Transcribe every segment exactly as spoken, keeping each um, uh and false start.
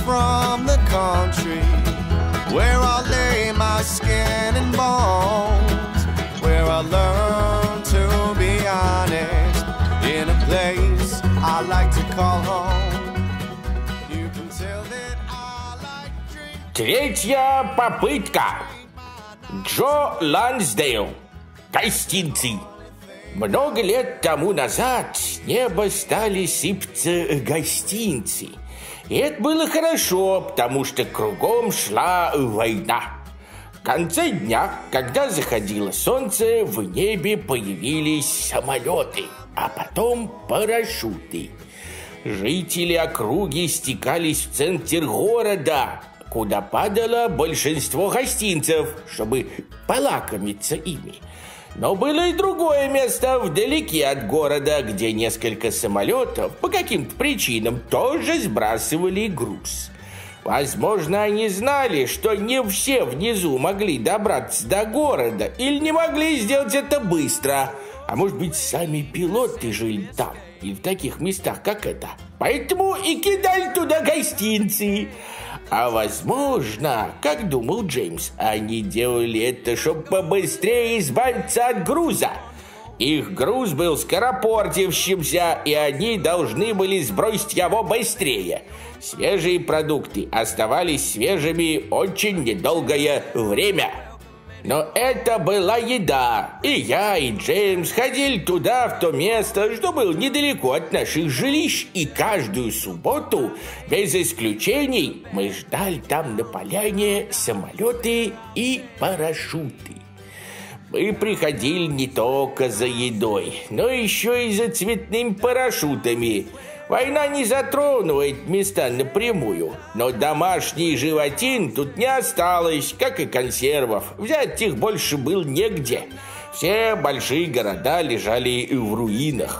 from the country, where I lay my skin and bones, where I learned to be honest, in a place I like to call home. You can tell that I like drink. Третья попытка. Джо Лансдейл. Гостинцы. Много лет тому назад с неба стали сыпаться гостинцы. И это было хорошо, потому что кругом шла война. В конце дня, когда заходило солнце, в небе появились самолеты, а потом парашюты. Жители округи стекались в центр города, куда падало большинство гостинцев, чтобы полакомиться ими. Но было и другое место вдалеке от города, где несколько самолетов по каким-то причинам тоже сбрасывали груз. Возможно, они знали, что не все внизу могли добраться до города или не могли сделать это быстро. А может быть, сами пилоты жили там или в таких местах, как это. Поэтому и кидали туда гостинцы. А возможно, как думал Джеймс, они делали это, чтобы побыстрее избавиться от груза. Их груз был скоропортившимся, и они должны были сбросить его быстрее. Свежие продукты оставались свежими очень недолгое время. Но это была еда, и я, и Джеймс ходили туда, в то место, что было недалеко от наших жилищ, и каждую субботу, без исключений, мы ждали там на поляне самолеты и парашюты. Мы приходили не только за едой, но еще и за цветными парашютами. Война не затронула эти места напрямую, но домашней животин тут не осталось, как и консервов. Взять их больше было негде. Все большие города лежали в руинах.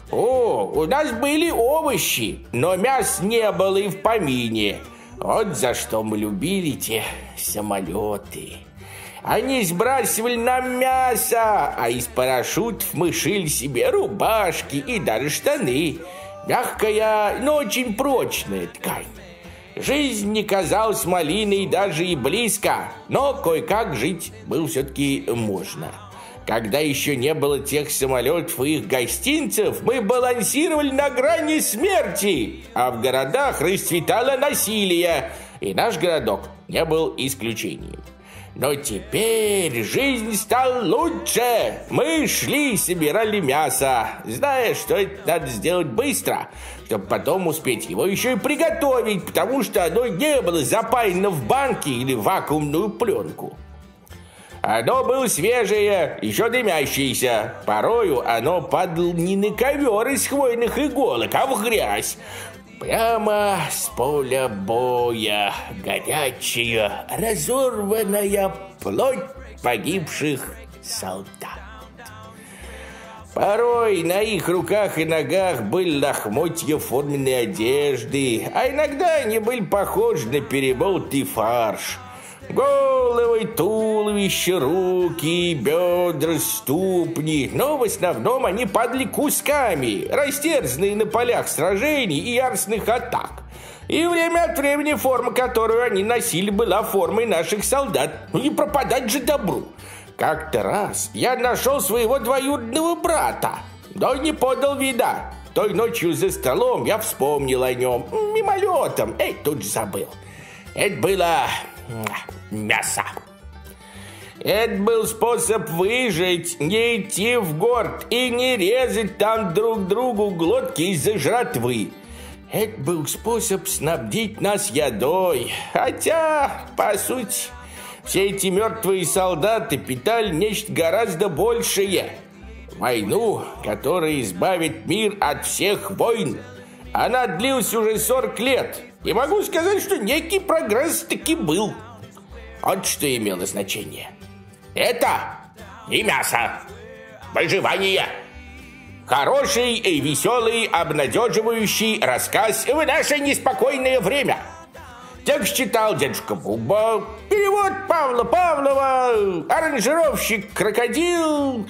О, у нас были овощи, но мяса не было и в помине. Вот за что мы любили те самолеты. Они сбрасывали нам мясо, а из парашютов мы шили себе рубашки и даже штаны. Мягкая, но очень прочная ткань. Жизнь не казалась малиной даже и близко, но кое-как жить было все-таки можно. Когда еще не было тех самолетов и их гостинцев, мы балансировали на грани смерти, а в городах расцветало насилие, и наш городок не был исключением. Но теперь жизнь стала лучше. Мы шли и собирали мясо, зная, что это надо сделать быстро, чтобы потом успеть его еще и приготовить, потому что оно не было запаяно в банки или вакуумную пленку. Оно было свежее, еще дымящееся. Порою оно падало не на ковер из хвойных иголок, а в грязь. Прямо с поля боя, горячая, разорванная плоть погибших солдат. Порой на их руках и ногах были лохмотья форменной одежды, а иногда они были похожи на перемолотый фарш. Головы, туловище, руки, бедра, ступни. Но в основном они падали кусками, растерзанные на полях сражений и яростных атак. И время от времени форма, которую они носили, была формой наших солдат. Ну не пропадать же добру. Как-то раз я нашел своего двоюродного брата, но не подал вида. Той ночью за столом я вспомнил о нем мимолетом. Эй, тут же забыл. Это было... мясо. Это был способ выжить, не идти в город и не резать там друг другу глотки из-за жратвы. Это был способ снабдить нас едой. Хотя, по сути, все эти мертвые солдаты питали нечто гораздо большее. Войну, которая избавит мир от всех войн. Она длилась уже сорок лет. И могу сказать, что некий прогресс таки был. Вот что имело значение. Это и мясо. Выживание. Хороший и веселый, обнадеживающий рассказ в наше неспокойное время. Текст читал дедушка Буба. Перевод Павла Павлова. Аранжировщик Крокодил.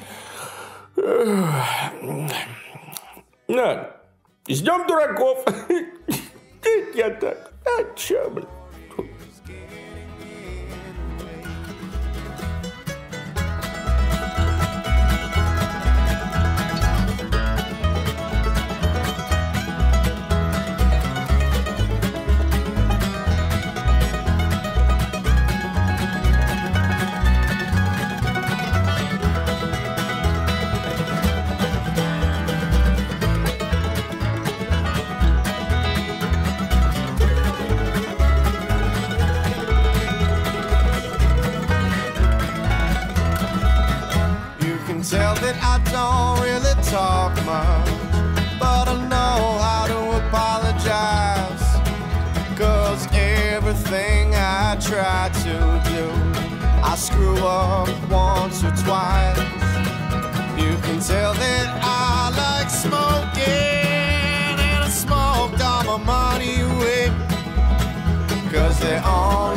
На. С днем дураков. Я так. А чё, блин? Tell that I don't really talk much, but I know how to apologize. Cause everything I try to do, I screw up once or twice. You can tell that I like smoking, and I smoked all my money away. Cause they all